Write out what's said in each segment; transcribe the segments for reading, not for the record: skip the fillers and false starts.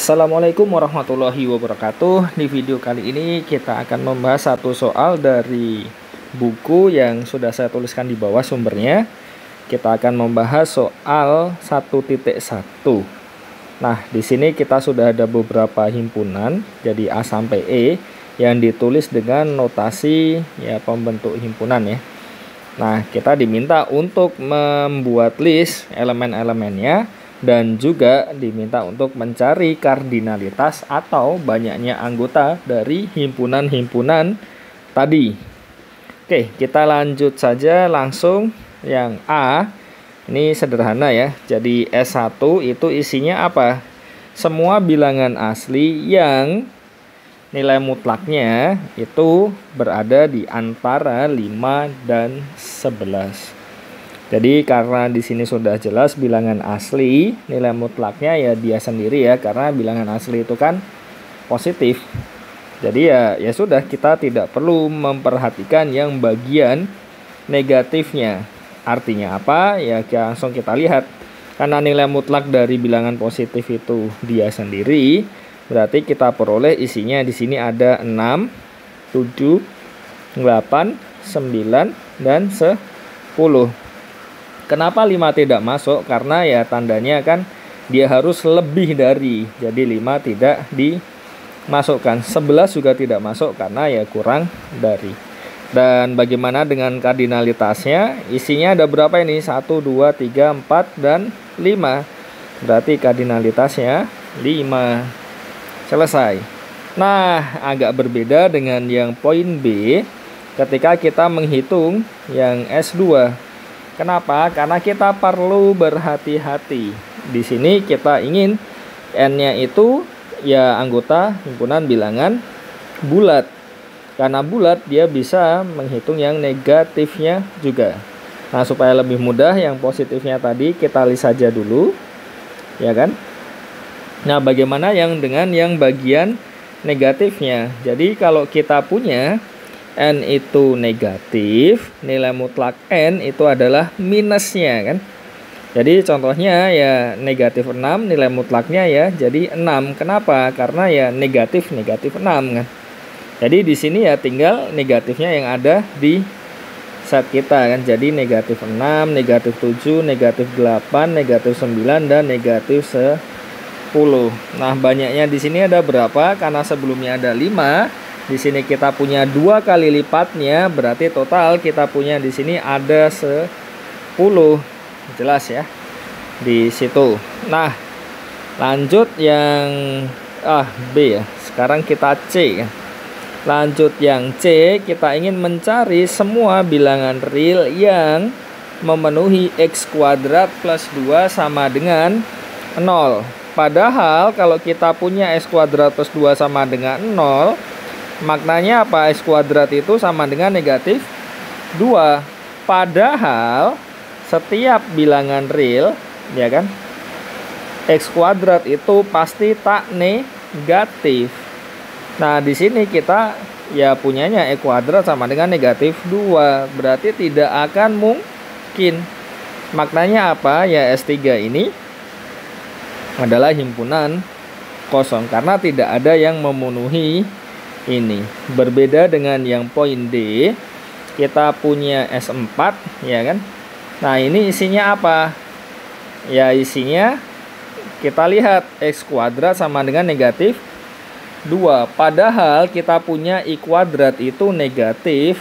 Assalamualaikum warahmatullahi wabarakatuh. Di video kali ini kita akan membahas satu soal dari buku yang sudah saya tuliskan di bawah sumbernya. Kita akan membahas soal 1.1. Nah, di sini kita sudah ada beberapa himpunan, jadi A sampai E yang ditulis dengan notasi ya pembentuk himpunan ya. Nah, kita diminta untuk membuat list elemen-elemennya dan juga diminta untuk mencari kardinalitas atau banyaknya anggota dari himpunan-himpunan tadi. Oke, kita lanjut saja langsung yang A. Ini sederhana ya. Jadi S1 itu isinya apa? Semua bilangan asli yang nilai mutlaknya itu berada di antara 5 dan 11. Jadi karena di sini sudah jelas bilangan asli, nilai mutlaknya ya dia sendiri ya, karena bilangan asli itu kan positif. Jadi ya sudah, kita tidak perlu memperhatikan yang bagian negatifnya. Artinya apa? Ya langsung kita lihat. Karena nilai mutlak dari bilangan positif itu dia sendiri, berarti kita peroleh isinya di sini ada 6, 7, 8, 9 dan 10. Kenapa 5 tidak masuk? Karena ya tandanya kan dia harus lebih dari. Jadi 5 tidak dimasukkan. 11 juga tidak masuk karena ya kurang dari. Dan bagaimana dengan kardinalitasnya? Isinya ada berapa ini? 1, 2, 3, 4, dan 5. Berarti kardinalitasnya 5. Selesai. Nah, agak berbeda dengan yang poin B ketika kita menghitung yang S2. Kenapa? Karena kita perlu berhati-hati. Di sini kita ingin N-nya itu ya anggota himpunan bilangan bulat. Karena bulat dia bisa menghitung yang negatifnya juga. Nah, supaya lebih mudah yang positifnya tadi kita list saja dulu. Ya kan? Nah, bagaimana yang dengan yang bagian negatifnya? Jadi kalau kita punya N itu negatif, nilai mutlak N itu adalah minusnya kan. Jadi contohnya ya negatif 6, nilai mutlaknya ya jadi 6. Kenapa? Karena ya negatif 6 kan. Jadi di sini ya tinggal negatifnya yang ada di set kita kan. Jadi negatif 6, negatif 7, negatif 8, negatif 9 dan negatif 10. Nah, banyaknya di sini ada berapa? Karena sebelumnya ada 5. Di sini kita punya 2 kali lipatnya, berarti total kita punya di sini ada 10. Jelas ya di situ. Nah, lanjut yang B ya. Sekarang kita C ya. Lanjut yang C, kita ingin mencari semua bilangan real yang memenuhi X kuadrat plus 2 sama dengan 0. Padahal kalau kita punya X kuadrat plus 2 sama dengan 0, maknanya apa? X kuadrat itu sama dengan negatif 2. Padahal setiap bilangan real ya kan, X kuadrat itu pasti tak negatif. Nah, di sini kita ya punyanya X kuadrat sama dengan negatif 2. Berarti tidak akan mungkin. Maknanya apa? Ya S3 ini adalah himpunan kosong karena tidak ada yang memenuhi ini. Berbeda dengan yang poin D, kita punya S4 ya kan. Nah, ini isinya apa? Ya isinya kita lihat X kuadrat sama dengan negatif 2. Padahal kita punya I kuadrat itu negatif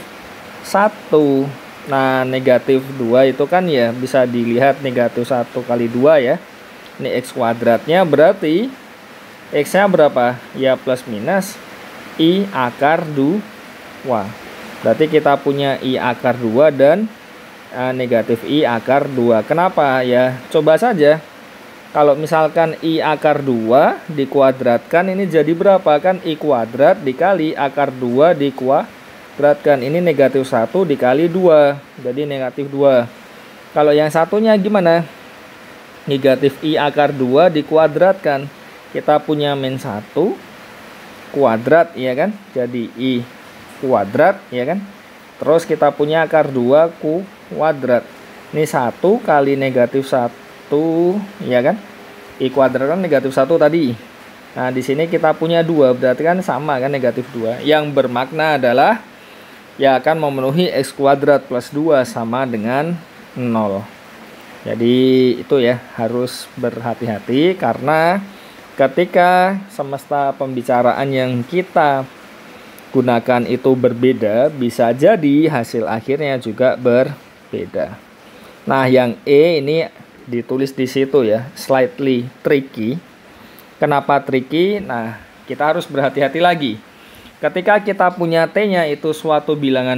1. Nah, negatif 2 itu kan ya bisa dilihat negatif 1 kali 2 ya. Ini X kuadratnya berarti X-nya berapa? Ya plus minus I akar 2. Berarti kita punya I akar 2 dan negatif I akar 2. Kenapa? Ya coba saja. Kalau misalkan I akar 2 dikuadratkan ini jadi berapa? Kan I kuadrat dikali akar 2 dikuadratkan. Ini negatif 1 dikali 2. Jadi negatif 2. Kalau yang satunya gimana? Negatif I akar 2 dikuadratkan. Kita punya min 1 kuadrat ya kan, jadi I kuadrat ya kan, terus kita punya akar 2 kuadrat. Ini 1 kali negatif 1 ya kan, I kuadrat kan negatif 1 tadi. Nah, di sini kita punya 2, berarti kan sama kan, negatif 2. Yang bermakna adalah ya akan memenuhi X kuadrat plus 2 sama dengan 0. Jadi itu ya, harus berhati-hati karena ketika semesta pembicaraan yang kita gunakan itu berbeda, bisa jadi hasil akhirnya juga berbeda. Nah, yang E ini ditulis di situ ya, slightly tricky. Kenapa tricky? Nah, kita harus berhati-hati lagi. Ketika kita punya T-nya itu suatu bilangan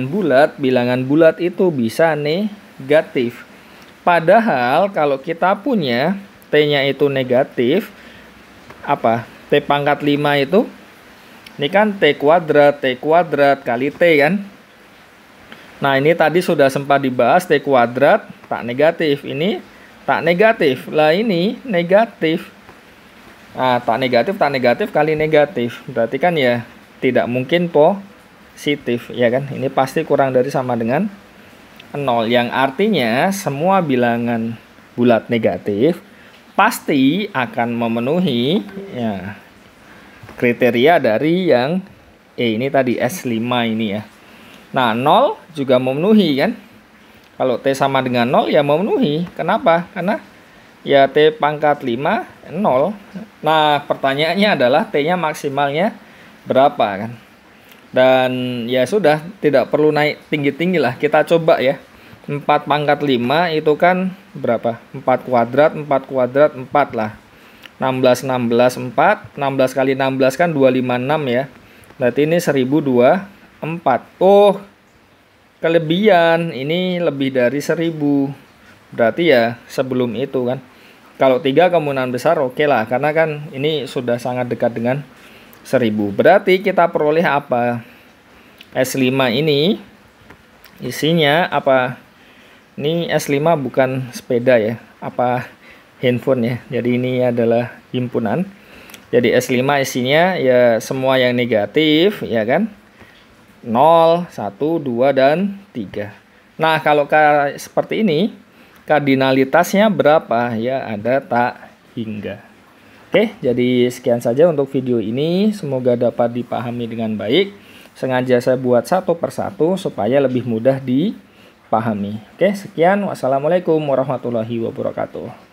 bulat itu bisa negatif. Padahal kalau kita punya T-nya itu negatif, apa? T pangkat 5 itu, ini kan T kuadrat kali T kan. Nah, ini tadi sudah sempat dibahas, T kuadrat tak negatif, ini tak negatif. Lah ini negatif. Nah, tak negatif kali negatif. Berarti kan ya tidak mungkin positif, ya kan? Ini pasti kurang dari sama dengan 0. Yang artinya semua bilangan bulat negatif pasti akan memenuhi ya kriteria dari yang ini tadi, S5 ini ya. Nah, 0 juga memenuhi kan. Kalau T sama dengan 0 ya memenuhi. Kenapa? Karena ya T pangkat 5 0. Nah, pertanyaannya adalah T-nya maksimalnya berapa kan. Dan ya sudah, tidak perlu naik tinggi-tinggi lah. Kita coba ya. 4 pangkat 5 itu kan berapa? 4 kuadrat 4 lah. 16 4, 16 kali 16 kan 256 ya. Berarti ini 1024. Oh, kelebihan ini lebih dari 1000. Berarti ya sebelum itu kan. Kalau 3 kemungkinan besar oke lah, karena kan ini sudah sangat dekat dengan 1000. Berarti kita peroleh apa? S5 ini isinya apa? Ini S5 bukan sepeda ya. Apa? Handphone ya. Jadi ini adalah himpunan. Jadi S5 isinya ya semua yang negatif ya kan. 0, 1, 2 dan 3. Nah, kalau seperti ini kardinalitasnya berapa? Ya ada tak hingga. Oke, jadi sekian saja untuk video ini. Semoga dapat dipahami dengan baik. Sengaja saya buat satu persatu supaya lebih mudah dipahami. Oke, sekian. Wassalamualaikum warahmatullahi wabarakatuh.